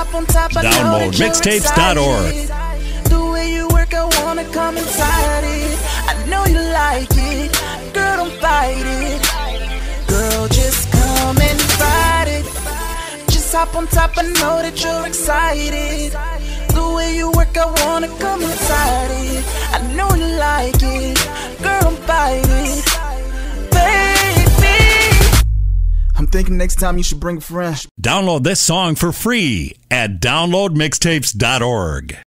hop on top, I know Download that you're mixtapes.org. excited. The way you work, I wanna come inside it. I know you like it, girl, don't fight it. Girl, just come and fight it. Just hop on top, I know that you're excited. The way you work, I wanna come inside it. I know you like it, girl, don't fight it. Baby, I'm thinking next time you should bring a friend. Download this song for free at downloadmixtapes.org.